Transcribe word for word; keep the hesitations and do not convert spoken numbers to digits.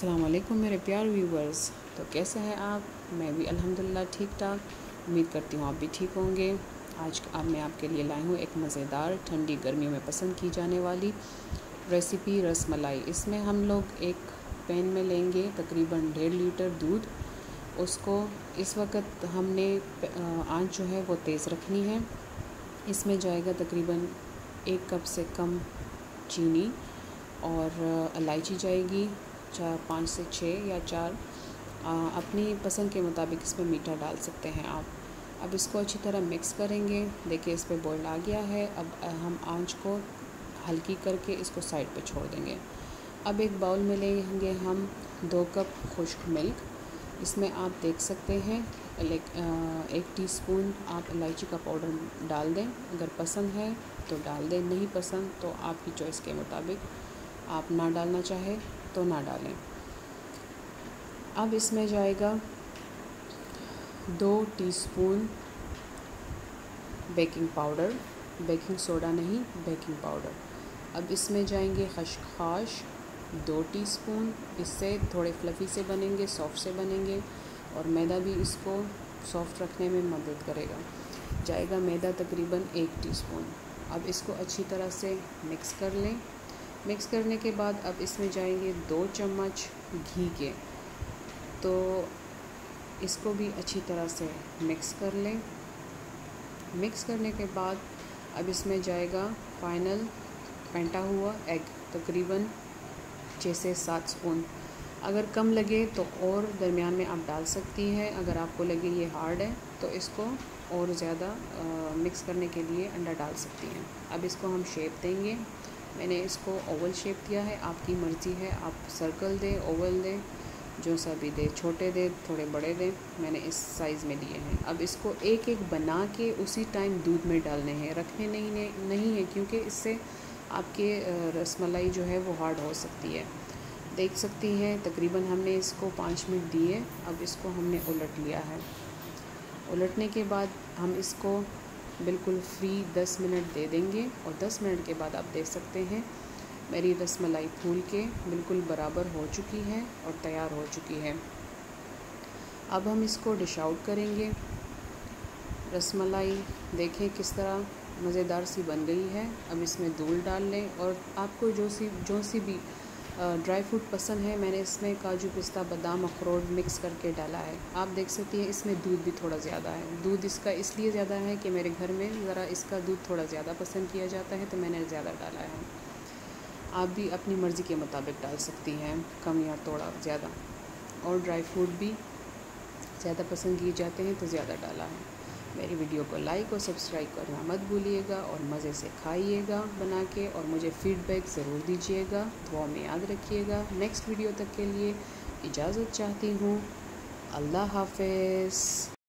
अस्सलाम वालेकुम मेरे प्यार व्यूवर्स। तो कैसे हैं आप? मैं भी अल्हम्दुलिल्लाह ठीक ठाक। उम्मीद करती हूँ आप भी ठीक होंगे। आज अब मैं आपके लिए लाई हूँ एक मज़ेदार ठंडी गर्मियों में पसंद की जाने वाली रेसिपी रस मलाई। इसमें हम लोग एक पैन में लेंगे तकरीबन डेढ़ लीटर दूध। उसको इस वक्त हमने आंच जो है वो तेज़ रखनी है। इसमें जाएगा तकरीबन एक कप से कम चीनी और इलायची जाएगी चार पाँच से छः या चार, आ, अपनी पसंद के मुताबिक इसमें मीठा डाल सकते हैं आप। अब इसको अच्छी तरह मिक्स करेंगे। देखिए इस पर बॉईल आ गया है। अब हम आंच को हल्की करके इसको साइड पे छोड़ देंगे। अब एक बाउल में लेंगे हम दो कप खुश्क मिल्क। इसमें आप देख सकते हैं एक टीस्पून आप इलायची का पाउडर डाल दें। अगर पसंद है तो डाल दें, नहीं पसंद तो आपकी चॉइस के मुताबिक आप ना डालना चाहे तो ना डालें। अब इसमें जाएगा दो teaspoon baking powder, baking soda नहीं बेकिंग पाउडर। अब इसमें जाएंगे खसखस दो टीस्पून। इससे थोड़े फ्लफ़ी से बनेंगे, सॉफ्ट से बनेंगे और मैदा भी इसको सॉफ्ट रखने में मदद करेगा। जाएगा मैदा तकरीबन एक टीस्पून। अब इसको अच्छी तरह से मिक्स कर लें। मिक्स करने के बाद अब इसमें जाएंगे दो चम्मच घी के, तो इसको भी अच्छी तरह से मिक्स कर लें। मिक्स करने के बाद अब इसमें जाएगा फाइनल फेंटा हुआ एग तकरीबन छः से सात स्पून। अगर कम लगे तो और दरमियान में आप डाल सकती हैं। अगर आपको लगे ये हार्ड है तो इसको और ज़्यादा मिक्स करने के लिए अंडा डाल सकती हैं। अब इसको हम शेप देंगे। मैंने इसको ओवल शेप दिया है, आपकी मर्ज़ी है, आप सर्कल दें, ओवल दें, जो सा भी दे, छोटे दे थोड़े बड़े दें। मैंने इस साइज़ में दिए हैं। अब इसको एक एक बना के उसी टाइम दूध में डालने हैं, रखने नहीं नहीं है क्योंकि इससे आपके रसमलाई जो है वो हार्ड हो सकती है। देख सकती हैं तकरीबन हमने इसको पाँच मिनट दिए। अब इसको हमने उलट लिया है। उलटने के बाद हम इसको बिल्कुल फ्री दस मिनट दे देंगे और दस मिनट के बाद आप देख सकते हैं मेरी रसमलाई फूल के बिल्कुल बराबर हो चुकी है और तैयार हो चुकी है। अब हम इसको डिश आउट करेंगे। रसमलाई देखें किस तरह मज़ेदार सी बन गई है। अब इसमें दूध डाल लें और आपको जो सी जो सी भी ड्राई फ्रूट पसंद है, मैंने इसमें काजू पिस्ता बादाम अखरोट मिक्स करके डाला है। आप देख सकती हैं इसमें दूध भी थोड़ा ज़्यादा है। दूध इसका इसलिए ज़्यादा है कि मेरे घर में ज़रा इसका दूध थोड़ा ज़्यादा पसंद किया जाता है तो मैंने ज़्यादा डाला है। आप भी अपनी मर्ज़ी के मुताबिक डाल सकती हैं, कम या थोड़ा ज़्यादा। और ड्राई फ्रूट भी ज़्यादा पसंद किए जाते हैं तो ज़्यादा डाला है। मेरी वीडियो को लाइक और सब्सक्राइब करना मत भूलिएगा और मज़े से खाइएगा बना के और मुझे फ़ीडबैक ज़रूर दीजिएगा। दुआ में याद रखिएगा। नेक्स्ट वीडियो तक के लिए इजाज़त चाहती हूँ। अल्लाह हाफ़िज़।